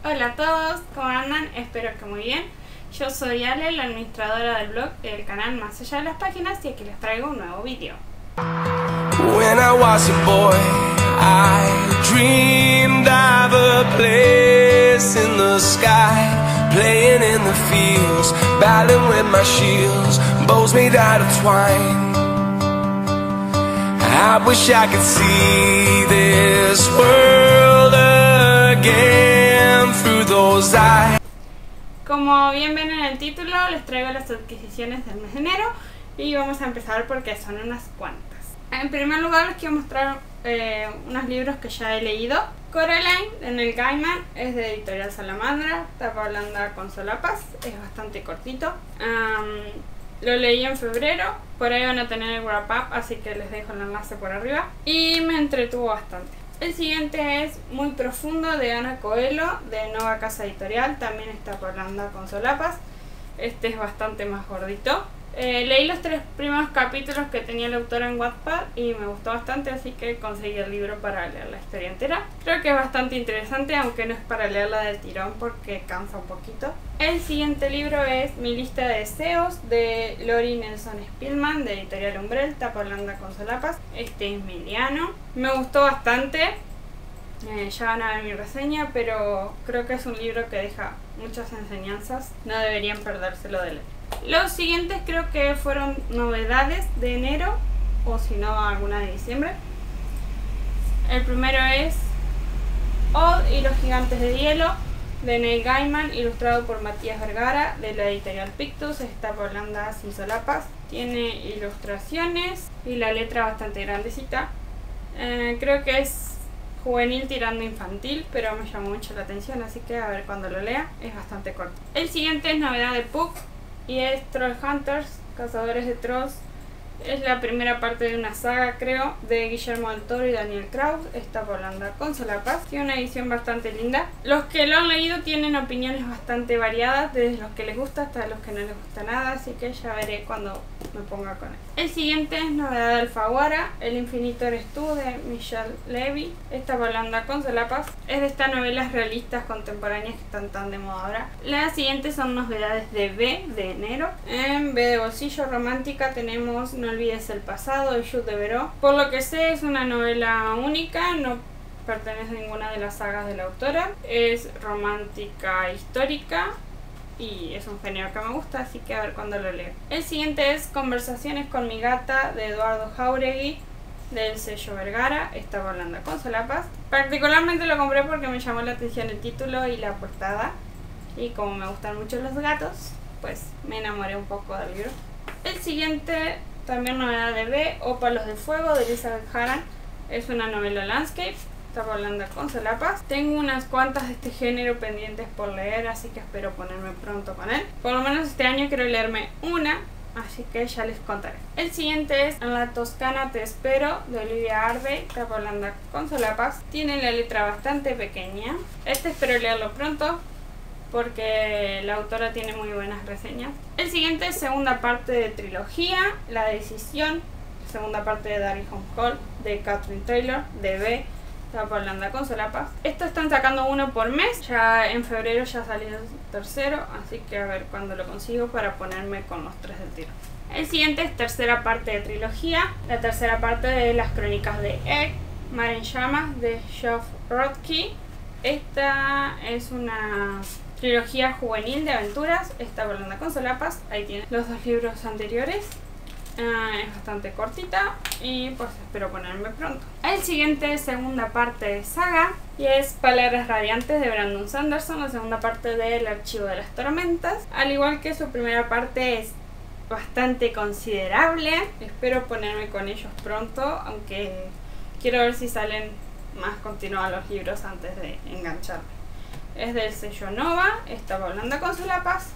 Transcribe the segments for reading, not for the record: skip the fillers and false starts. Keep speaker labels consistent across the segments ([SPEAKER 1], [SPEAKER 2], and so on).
[SPEAKER 1] Hola a todos, ¿cómo andan? Espero que muy bien. Yo soy Ale, la administradora del blog del canal Más Allá de las Páginas, y aquí les traigo un nuevo vídeo.
[SPEAKER 2] When I was a boy, I dreamed of a place in the sky, playing in the fields, battling with my shields, bows made out of twine. I wish I could see this world again through those eyes.
[SPEAKER 1] Como bien ven en el título, les traigo las adquisiciones del mes de enero y vamos a empezar porque son unas cuantas. En primer lugar les quiero mostrar unos libros que ya he leído. Coraline de Neil Gaiman, es de Editorial Salamandra, tapa blanda con solapas, es bastante cortito. Lo leí en febrero, por ahí van a tener el wrap up, así que les dejo el enlace por arriba. Y me entretuvo bastante. El siguiente es Muy Profundo de Ana Coelho, de Nova Casa Editorial, también está por blanda con solapas. Este es bastante más gordito. Leí los 3 primeros capítulos que tenía el autor en Wattpad y me gustó bastante, así que conseguí el libro para leer la historia entera. Creo que es bastante interesante, aunque no es para leerla de tirón porque cansa un poquito. El siguiente libro es Mi Lista de Deseos de Lori Nelson Spillman, de Editorial Umbrel, tapa blanda con solapas. Este es mediano. Me gustó bastante. Ya van a ver mi reseña, pero creo que es un libro que deja muchas enseñanzas. No deberían perdérselo de leer. Los siguientes creo que fueron novedades de enero, o si no alguna de diciembre. El primero es Odd y los Gigantes de Hielo de Neil Gaiman, ilustrado por Matías Vergara de la editorial Pictus. Está por blanda sin solapas, tiene ilustraciones y la letra bastante grandecita. Creo que es juvenil tirando infantil, pero me llamó mucho la atención, así que a ver cuando lo lea. Es bastante corto. El siguiente es novedad de Puck y es Troll Hunters, Cazadores de Trolls. Es la primera parte de una saga, creo, de Guillermo del Toro y Daniel Kraus. Está por blanda con solapas. Tiene una edición bastante linda. Los que lo han leído tienen opiniones bastante variadas, desde los que les gusta hasta los que no les gusta nada, así que ya veré cuando me ponga con él. El siguiente es novedad de Alfaguara, El Infinito Eres Tú, de Michelle Levy. Está por blanda con solapas. Es de estas novelas realistas contemporáneas que están tan de moda ahora. Las siguientes son novedades de B, de enero. En B de bolsillo romántica tenemos No olvides el pasado, de Jules Deveraux. Por lo que sé es una novela única, no pertenece a ninguna de las sagas de la autora. Es romántica histórica y es un género que me gusta, así que a ver cuándo lo leo. El siguiente es Conversaciones con mi gata, de Eduardo Jauregui, del sello Vergara. Está por blanda con solapas. Particularmente lo compré porque me llamó la atención el título y la portada, y como me gustan mucho los gatos, pues me enamoré un poco del libro. El siguiente, también novedad de B, Ópalos de Fuego, de Elizabeth Harran. Es una novela landscape, está por blanda con solapas. Tengo unas cuantas de este género pendientes por leer, así que espero ponerme pronto con él. Por lo menos este año quiero leerme una, así que ya les contaré. El siguiente es En la Toscana te espero, de Olivia Harvey, está por blanda con solapas. Tiene la letra bastante pequeña. Este espero leerlo pronto, porque la autora tiene muy buenas reseñas. El siguiente es segunda parte de trilogía, La Decisión, segunda parte de Darry Home Call, de Catherine Taylor, de B, está por blanda con solapas. Estos están sacando uno por mes, ya en febrero ya salió el tercero, así que a ver cuándo lo consigo para ponerme con los 3 del tiro. El siguiente es tercera parte de trilogía, la tercera parte de Las Crónicas de Egg, Mar en Llamas, de Geoff Rothke. Esta es una trilogía juvenil de aventuras, está por blanda con solapas. Ahí tienen los 2 libros anteriores. Es bastante cortita y pues espero ponerme pronto. El siguiente es segunda parte de saga y es Palabras Radiantes, de Brandon Sanderson, la segunda parte del Archivo de las Tormentas. Al igual que su primera parte, es bastante considerable. Espero ponerme con ellos pronto, aunque quiero ver si salen más continuados los libros antes de engancharme. Es del sello Nova, está por blanda con solapas,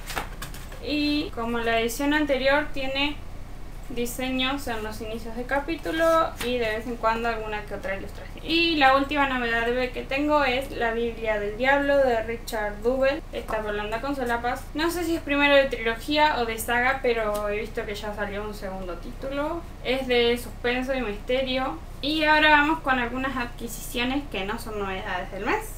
[SPEAKER 1] y como la edición anterior tiene diseños en los inicios de capítulo y de vez en cuando alguna que otra ilustración. Y la última novedad de B que tengo es La Biblia del Diablo, de Richard Dubell, está por blanda con solapas. No sé si es primero de trilogía o de saga, pero he visto que ya salió un segundo título. Es de suspenso y misterio. Y ahora vamos con algunas adquisiciones que no son novedades del mes,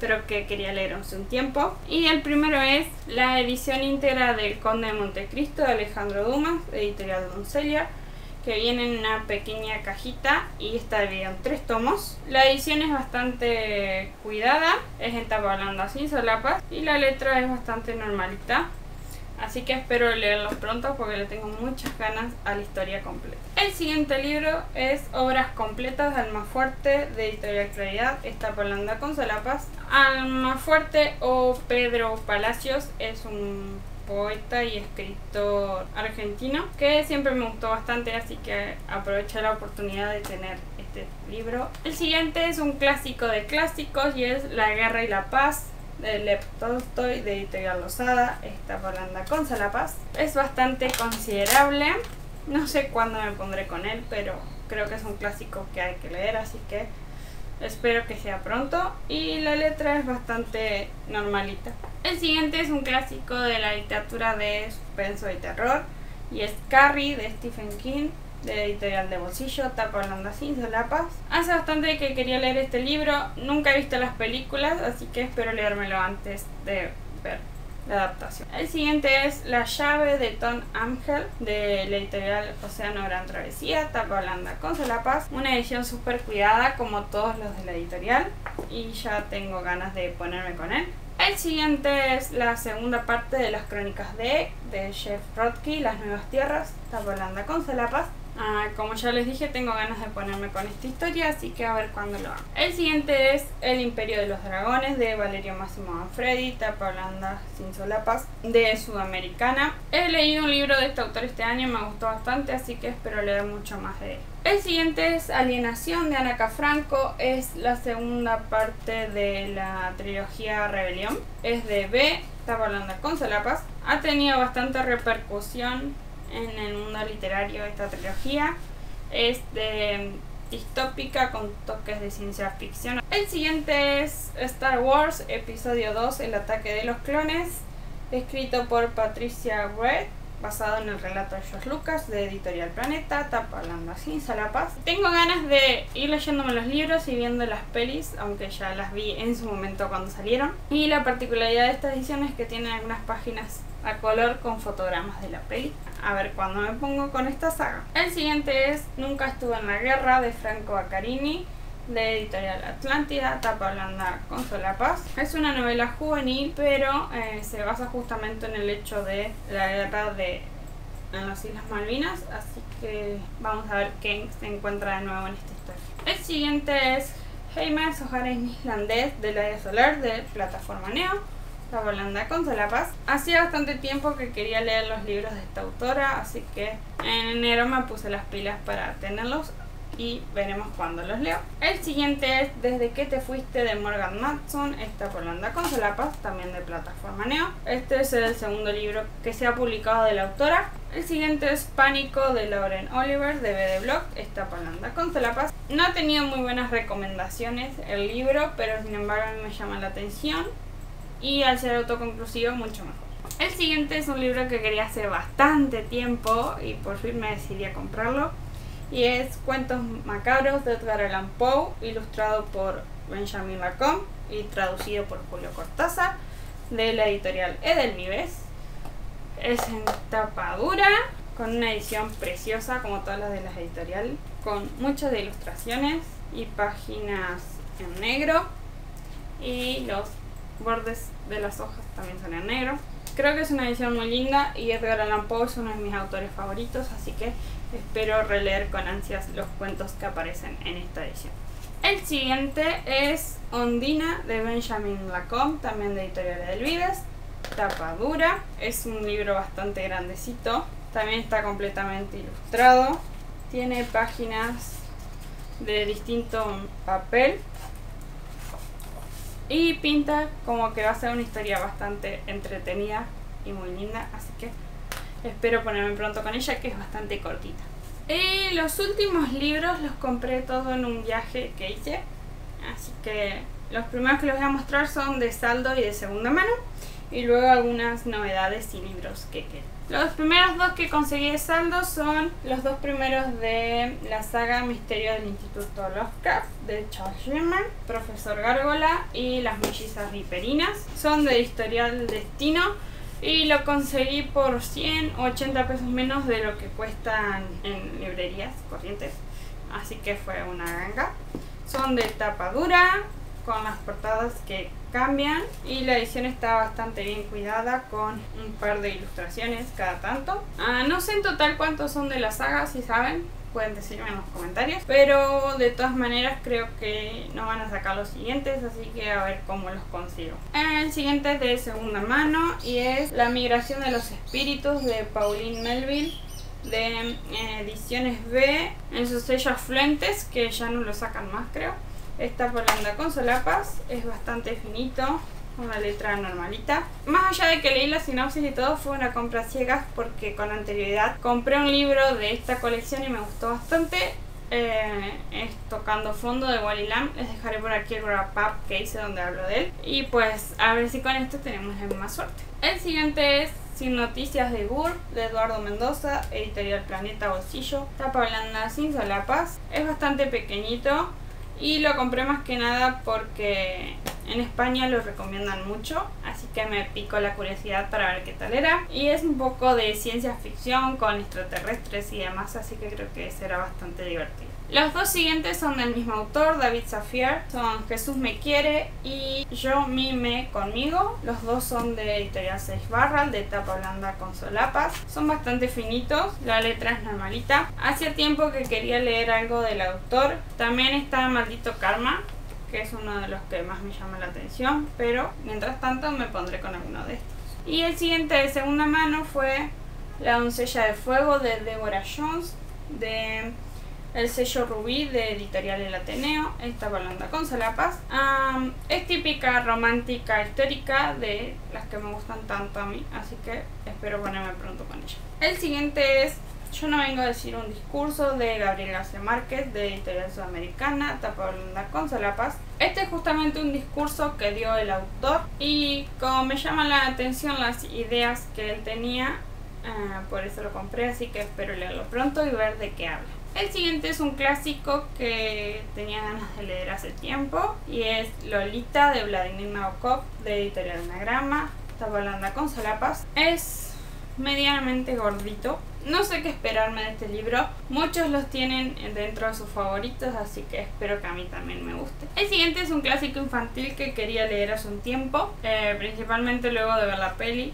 [SPEAKER 1] pero que quería leer hace un tiempo. Y el primero es la edición íntegra del Conde de Montecristo de Alejandro Dumas, editorial Doncelia, que viene en una pequeña cajita y está dividida en 3 tomos. La edición es bastante cuidada, es en tapa blanda sin solapas y la letra es bastante normalita. Así que espero leerlos pronto porque le tengo muchas ganas a la historia completa. El siguiente libro es Obras completas de Almafuerte de Editorial Claridad, tapa blanda con solapas. Almafuerte o Pedro Palacios es un poeta y escritor argentino que siempre me gustó bastante, así que aproveché la oportunidad de tener este libro. El siguiente es un clásico de clásicos y es La Guerra y la Paz de Lev Tolstoy de Editorial Losada, tapa blanda con solapas. Es bastante considerable, no sé cuándo me pondré con él, pero creo que es un clásico que hay que leer, así que espero que sea pronto. Y la letra es bastante normalita. El siguiente es un clásico de la literatura de suspenso y terror y es Carrie de Stephen King de Editorial de Bolsillo, tapa blanda sin solapas. Hace bastante que quería leer este libro, nunca he visto las películas, así que espero leérmelo antes de ver la adaptación. El siguiente es La llave de Tom Angel de la editorial Océano Gran Travesía, tapa blanda con solapas. Una edición súper cuidada como todos los de la editorial y ya tengo ganas de ponerme con él. El siguiente es la segunda parte de las crónicas de Jeff Rodke, Las Nuevas Tierras, tapa blanda con solapas. Como ya les dije, tengo ganas de ponerme con esta historia, así que a ver cuándo lo hago. El siguiente es El Imperio de los Dragones de Valerio Massimo Manfredi, tapa blanda sin solapas, de Sudamericana. He leído un libro de este autor este año, me gustó bastante, así que espero leer mucho más de él. El siguiente es Alienación de Ana Cafranco, es la segunda parte de la trilogía Rebelión. Es de B, tapa blanda con solapas. Ha tenido bastante repercusión en el mundo literario esta trilogía. Es de distópica con toques de ciencia ficción. El siguiente es Star Wars Episodio 2, El ataque de los clones, escrito por Patricia Wright, basado en el relato de George Lucas de Editorial Planeta, tapa blanda sin solapas. Tengo ganas de ir leyéndome los libros y viendo las pelis, aunque ya las vi en su momento cuando salieron. Y la particularidad de esta edición es que tiene algunas páginas a color con fotogramas de la peli. A ver cuándo me pongo con esta saga. El siguiente es Nunca estuve en la guerra de Franco Baccarini de Editorial Atlántida, tapa blanda con solapas. Es una novela juvenil, pero se basa justamente en el hecho de la guerra en las Islas Malvinas, así que vamos a ver qué se encuentra de nuevo en esta historia. El siguiente es Heimer Soharin Islandés de la Era Solar de Plataforma Neo, tapa blanda con solapas. Hacía bastante tiempo que quería leer los libros de esta autora, así que en enero me puse las pilas para tenerlos y veremos cuándo los leo. El siguiente es Desde que te fuiste de Morgan Matson, tapa blanda con solapas, también de Plataforma Neo. Este es el segundo libro que se ha publicado de la autora. El siguiente es Pánico de Lauren Oliver de BD Blog, tapa blanda con solapas. No ha tenido muy buenas recomendaciones el libro, pero sin embargo a mí me llama la atención y al ser autoconclusivo mucho mejor. El siguiente es un libro que quería hace bastante tiempo y por fin me decidí a comprarlo. Y es Cuentos macabros de Edgar Allan Poe, ilustrado por Benjamin Lacombe y traducido por Julio Cortázar, de la editorial Edelmires. Es en tapa dura, con una edición preciosa como todas las de las editoriales, con muchas de ilustraciones y páginas en negro, y los bordes de las hojas también son en negro. Creo que es una edición muy linda y Edgar Allan Poe es uno de mis autores favoritos, así que espero releer con ansias los cuentos que aparecen en esta edición. El siguiente es Ondina de Benjamin Lacombe, también de Editorial Edelmires, tapa dura. Es un libro bastante grandecito, también está completamente ilustrado, tiene páginas de distinto papel y pinta como que va a ser una historia bastante entretenida y muy linda, así que espero ponerme pronto con ella, que es bastante cortita. Y los últimos libros los compré todo en un viaje que hice, así que los primeros que les voy a mostrar son de saldo y de segunda mano. y luego algunas novedades y libros que quedan. Los primeros dos que conseguí de saldo son los dos primeros de la saga Misterio del Instituto Lovecraft de Charles Sherman, Profesor Gárgola y Las Mellizas Viperinas. Son de Editorial Destino y lo conseguí por 100 o 80 pesos menos de lo que cuestan en librerías corrientes, así que fue una ganga. Son de tapa dura, con las portadas que cambian, y la edición está bastante bien cuidada con un par de ilustraciones cada tanto. No sé en total cuántos son de la saga, si saben pueden decirme en los comentarios, pero de todas maneras creo que no van a sacar los siguientes, así que a ver cómo los consigo. El siguiente es de segunda mano y es La migración de los espíritus de Pauline Melville, de Ediciones B, en su sello Afluentes, que ya no lo sacan más creo. Esta Holanda con solapas, es bastante finito, una letra normalita. Más allá de que leí la sinopsis y todo, fue una compra ciegas porque con anterioridad compré un libro de esta colección y me gustó bastante. Es Tocando Fondo de Wally Lamb. Les dejaré por aquí el wrap up que hice donde hablo de él. Y pues a ver si con esto tenemos la misma suerte. El siguiente es Sin Noticias de Gur, de Eduardo Mendoza, Editorial Planeta Bolsillo, tapa blanda sin solapas. Es bastante pequeñito y lo compré más que nada porque en España lo recomiendan mucho, así que me picó la curiosidad para ver qué tal era. Y es un poco de ciencia ficción con extraterrestres y demás, así que creo que será bastante divertido. Los dos siguientes son del mismo autor, David Safier, son Jesús me quiere y Yo mime conmigo. Los dos son de Editorial 6 Barral, de tapa blanda con solapas. Son bastante finitos, la letra es normalita. Hacía tiempo que quería leer algo del autor. También está Maldito Karma, que es uno de los que más me llama la atención, pero mientras tanto me pondré con alguno de estos. Y el siguiente de segunda mano fue La doncella de fuego, de Deborah Jones, de el sello Rubí, de Editorial El Ateneo. Esta blanda con solapas. Es típica romántica histórica, de las que me gustan tanto a mí, así que espero ponerme pronto con ella. El siguiente es Yo no vengo a decir un discurso, de Gabriel García Márquez, de Editorial Sudamericana, tapa blanda con solapas. Este es justamente un discurso que dio el autor y como me llaman la atención las ideas que él tenía, por eso lo compré, así que espero leerlo pronto y ver de qué habla. El siguiente es un clásico que tenía ganas de leer hace tiempo y es Lolita, de Vladimir Nabokov, de Editorial Anagrama, tapa blanda con solapas. Es medianamente gordito. No sé qué esperarme de este libro. Muchos los tienen dentro de sus favoritos, así que espero que a mí también me guste. El siguiente es un clásico infantil que quería leer hace un tiempo, principalmente luego de ver la peli,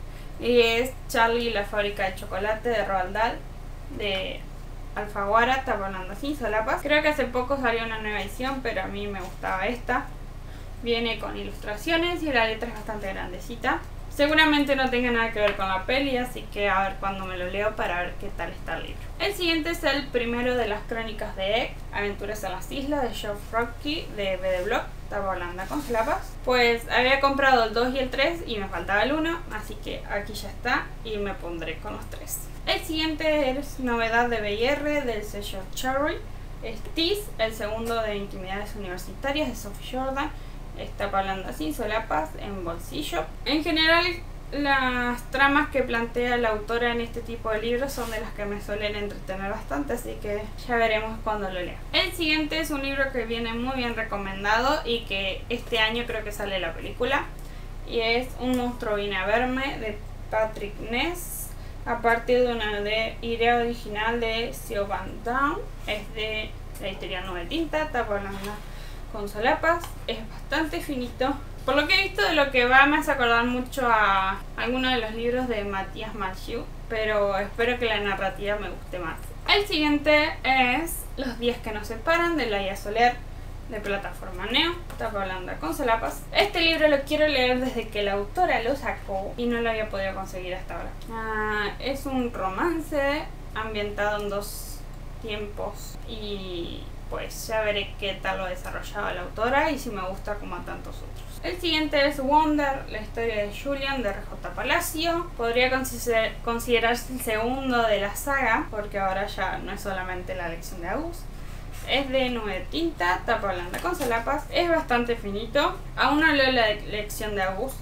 [SPEAKER 1] y es Charlie y la fábrica de chocolate, de Roald Dahl, de Alfaguara, tapa blanda sin solapas. Creo que hace poco salió una nueva edición, pero a mí me gustaba esta. Viene con ilustraciones y la letra es bastante grandecita. Seguramente no tenga nada que ver con la peli, así que a ver cuando me lo leo para ver qué tal está el libro. El siguiente es el primero de las crónicas de Egg, Aventuras en las Islas, de Geoff Rockey, de BD Blog, tapa blanda con solapas. Pues había comprado el 2 y el 3 y me faltaba el 1, así que aquí ya está y me pondré con los 3. El siguiente es Novedad de BR, del sello Cherry. Es Tease, el segundo de Intimidades Universitarias, de Sophie Jordan. Esta blanda sin solapas, en bolsillo. En general, las tramas que plantea la autora en este tipo de libros son de las que me suelen entretener bastante, así que ya veremos cuando lo lea. El siguiente es un libro que viene muy bien recomendado y que este año creo que sale la película, y es Un monstruo viene a verme, de Patrick Ness, a partir de una idea original de Siobhan Dawn. Es de la editorial Nube Tinta, tapa blanda con solapas. Es bastante finito. Por lo que he visto de lo que va, me hace acordar mucho a algunos de los libros de Matías Mathieu, pero espero que la narrativa me guste más. El siguiente es Los días que nos separan, de Laia Soler, de Plataforma Neo, tapa blanda con solapas. Este libro lo quiero leer desde que la autora lo sacó y no lo había podido conseguir hasta ahora. Es un romance ambientado en dos tiempos y pues ya veré qué tal lo ha desarrollado la autora y si me gusta como a tantos otros. El siguiente es Wonder, la historia de Julian, de RJ Palacio. Podría considerarse el segundo de la saga, porque ahora ya no es solamente la lección de Agus. Es de Nube Tinta, tapa blanda con solapas. Es bastante finito. Aún no leo la lección de Agus,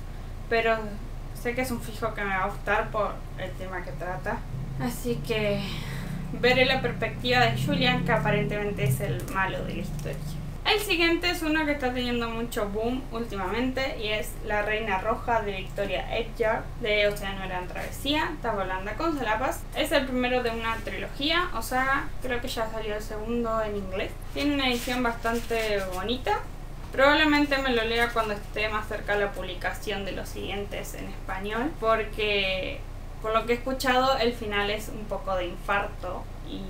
[SPEAKER 1] pero sé que es un fijo que me va a gustar por el tema que trata. Así que veré la perspectiva de Julian, que aparentemente es el malo de la historia. El siguiente es uno que está teniendo mucho boom últimamente y es La Reina Roja de Victoria Eckert de Océano Gran Travesía, tapa blanda con solapas. Es el primero de una trilogía, o sea, creo que ya salió el segundo en inglés. Tiene una edición bastante bonita. Probablemente me lo lea cuando esté más cerca de la publicación de los siguientes en español, porque por lo que he escuchado el final es un poco de infarto y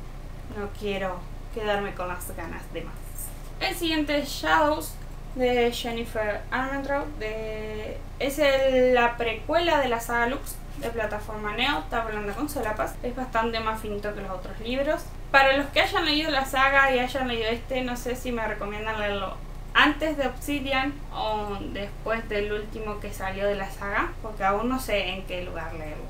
[SPEAKER 1] no quiero quedarme con las ganas de más. El siguiente es Shadows de Jennifer Armentrout. Es la precuela de la saga Lux de plataforma Neo, está blanda con solapas. Es bastante más finito que los otros libros. Para los que hayan leído la saga y hayan leído este, no sé si me recomiendan leerlo antes de Obsidian o después del último que salió de la saga, porque aún no sé en qué lugar leerlo.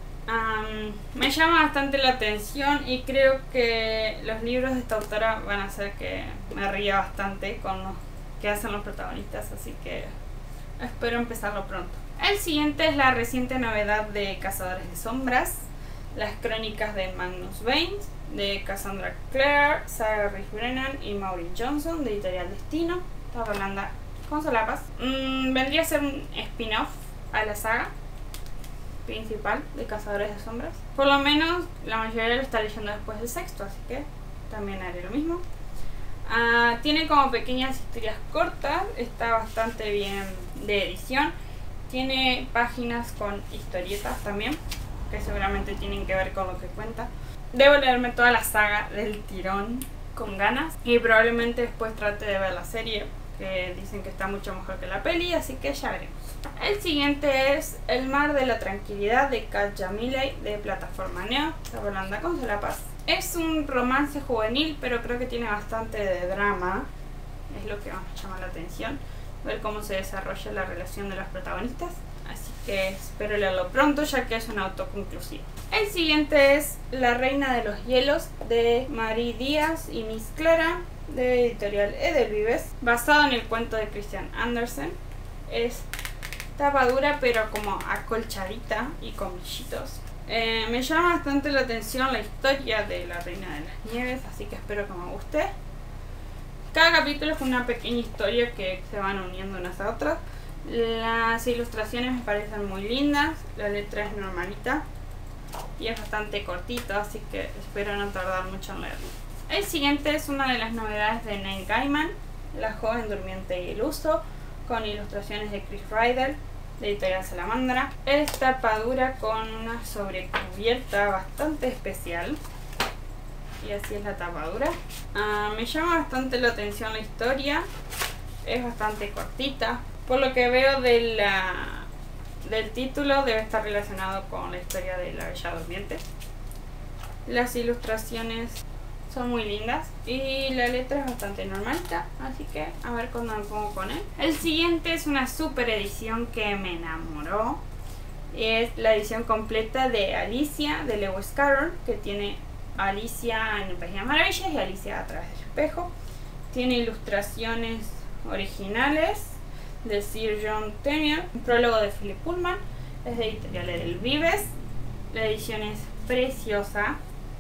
[SPEAKER 1] Me llama bastante la atención y creo que los libros de esta autora van a hacer que me ría bastante con lo que hacen los protagonistas, así que espero empezarlo pronto. El siguiente es la reciente novedad de Cazadores de Sombras, las crónicas de Magnus Baines de Cassandra Clare, Sarah Rich Brennan y Maureen Johnson de Editorial Destino, está blanda con solapas. Vendría a ser un spin-off a la saga principal de Cazadores de Sombras. Por lo menos la mayoría lo está leyendo después del sexto, así que también haré lo mismo. Tiene como pequeñas historias cortas, está bastante bien de edición. Tiene páginas con historietas también, que seguramente tienen que ver con lo que cuenta. Debo leerme toda la saga del tirón con ganas y probablemente después trate de ver la serie, que dicen que está mucho mejor que la peli, así que ya veremos. El siguiente es El Mar de la Tranquilidad de Katja Milley de plataforma Neo, está blanda con solapas. Es un romance juvenil, pero creo que tiene bastante de drama, es lo que más me llama la atención, ver cómo se desarrolla la relación de los protagonistas, así que espero leerlo pronto ya que es una autoconclusiva. El siguiente es La Reina de los Hielos de Marie Díaz y Miss Clara de Editorial Edelvives, basado en el cuento de Christian Andersen. Es tapa dura pero como acolchadita y con brillitos. Me llama bastante la atención la historia de la Reina de las Nieves, así que espero que me guste. Cada capítulo es una pequeña historia que se van uniendo unas a otras. Las ilustraciones me parecen muy lindas, la letra es normalita y es bastante cortito, así que espero no tardar mucho en leerlo. El siguiente es una de las novedades de Neil Gaiman, La Joven Durmiente y el Uso, con ilustraciones de Chris Ryder de Editorial Salamandra. Es tapa dura con una sobrecubierta bastante especial y así es la tapa dura. Me llama bastante la atención la historia, es bastante cortita. Por lo que veo del título debe estar relacionado con la historia de la Bella Durmiente. Las ilustraciones son muy lindas y la letra es bastante normalita, así que a ver cuándo me pongo con él. El siguiente es una super edición que me enamoró. Es la edición completa de Alicia de Lewis Carroll, que tiene Alicia en el País de las Maravillas y Alicia a través del espejo. Tiene ilustraciones originales de Sir John Tenniel, un prólogo de Philip Pullman, es de Editorial Edelvives. La edición es preciosa.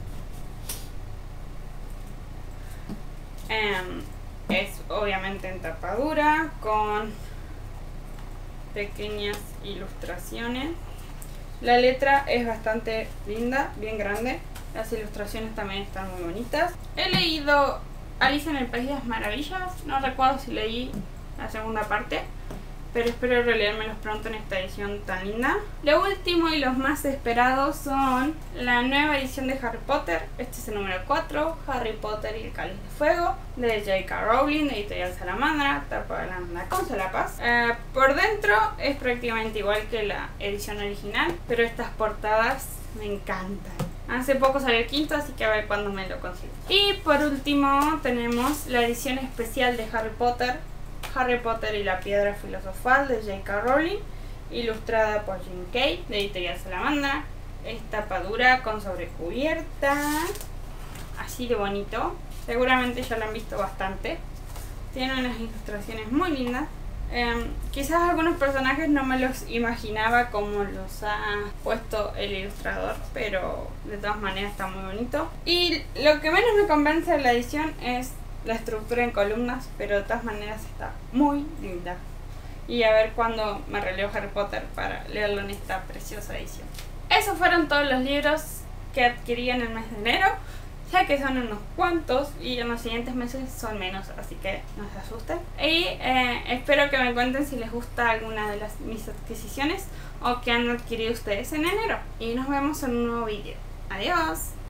[SPEAKER 1] Es obviamente en tapa dura con pequeñas ilustraciones. La letra es bastante linda, bien grande. Las ilustraciones también están muy bonitas. He leído Alicia en el País de las Maravillas, no recuerdo si leí la segunda parte, pero espero releérmelos pronto en esta edición tan linda. Lo último y los más esperados son la nueva edición de Harry Potter. Este es el número 4, Harry Potter y el Cáliz de Fuego, de J.K. Rowling, de Editorial Salamandra, tapa blanda con solapas. Por dentro es prácticamente igual que la edición original, pero estas portadas me encantan. Hace poco salió el quinto, así que a ver cuándo me lo consigo. Y por último tenemos la edición especial de Harry Potter y la Piedra Filosofal de J.K. Rowling, ilustrada por Jim Kay de Editorial Salamandra. Es tapa dura con sobrecubierta, así de bonito. Seguramente ya lo han visto bastante. Tiene unas ilustraciones muy lindas. Quizás algunos personajes no me los imaginaba como los ha puesto el ilustrador, pero de todas maneras está muy bonito. Y lo que menos me convence de la edición es la estructura en columnas, pero de todas maneras está muy linda. Y a ver cuándo me releo Harry Potter para leerlo en esta preciosa edición. Esos fueron todos los libros que adquirí en el mes de enero. Sé que son unos cuantos y en los siguientes meses son menos, así que no se asusten. Y espero que me cuenten si les gusta alguna de mis adquisiciones o que han adquirido ustedes en enero. Y nos vemos en un nuevo vídeo. Adiós.